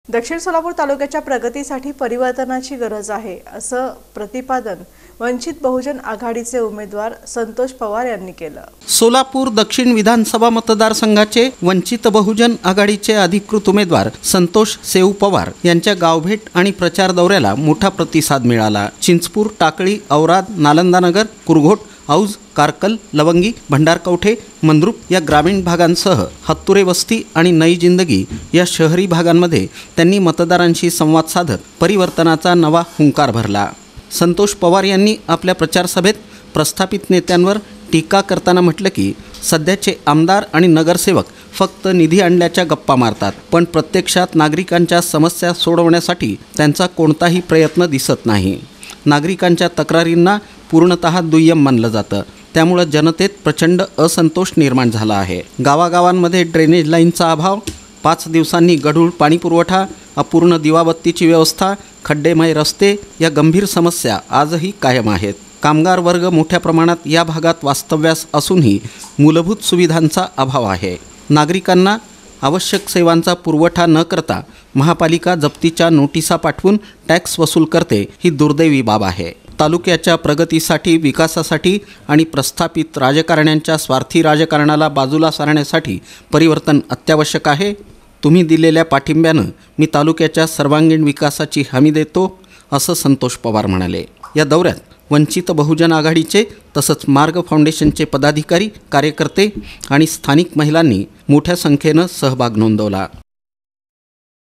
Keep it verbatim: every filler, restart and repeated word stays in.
दक्षिण सोलापूर तालुक्याच्या प्रगतीसाठी परिवर्तनाची गरज आहे असं प्रतिपादन वंचित बहुजन आघाडीचे उमेदवार संतोष पवार यांनी केलं। सोलापूर दक्षिण विधानसभा मतदारसंघाचे वंचित बहुजन आघाडीचे अधिकृत उमेदवार संतोष सेऊ पवार यांच्या गावभेट आणि प्रचार दौऱ्याला मोठा प्रतिसाद मिळाला। चिंचपूर, टाकळी, औराद, नालंदानगर, कुरघोट, औज, कारकल, लवंगी, भंडारकवठे, मंद्रुप या ग्रामीण भागांसह हत्तुरे वस्ती आणि नई जिंदगी या शहरी भागांमध्ये त्यांनी मतदारांशी संवाद साधत परिवर्तनाचा नवा हुंकार भरला। संतोष पवार यांनी आपल्या प्रचार सभेत प्रस्थापित नेत्यांवर टीका करताना म्हटलं की सध्याचे आमदार आणि नगरसेवक फक्त निधी आणल्याच्या गप्पा मारतात, पण प्रत्यक्षात नागरिकांच्या समस्या सोडवण्यासाठी त्यांचा कोणताही प्रयत्न दिसत नाही। नागरिकांच्या तक्रारींना पूर्णतः दुय्यम मानलं जातं, त्यामुळे जनतेत प्रचंड असंतोष निर्माण झाला आहे। गावागावांमध्ये ड्रेनेज लाईनचा अभाव, पाच दिवसांनी गढूळ पाणी पुरवठा, अपूर्ण दिवाबत्तीची व्यवस्था, खड्डेमय रस्ते या गंभीर समस्या आजही कायम आहेत। कामगार वर्ग मोठ्या प्रमाणात या भागात वास्तव्यास असूनही मूलभूत सुविधांचा अभाव आहे। नागरिकांना आवश्यक सेवांचा पुरवठा न करता महापालिका जप्तीच्या नोटिसा पाठवून टॅक्स वसूल करते, ही दुर्दैवी बाब आहे। तालुक्याच्या प्रगतीसाठी, विकासासाठी आणि प्रस्थापित राजकारण्यांच्या स्वार्थी राजकारणाला बाजूला सारण्यासाठी परिवर्तन अत्यावश्यक आहे। तुम्ही दिलेल्या पाठिंब्यानं मी तालुक्याच्या सर्वांगीण विकासाची हमी देतो, असं संतोष पवार म्हणाले। या दौऱ्यात वंचित बहुजन आघाडीचे तसंच मार्ग फाउंडेशनचे पदाधिकारी, कार्यकर्ते आणि स्थानिक महिलांनी मोठ्या संख्येनं सहभाग नोंदवला।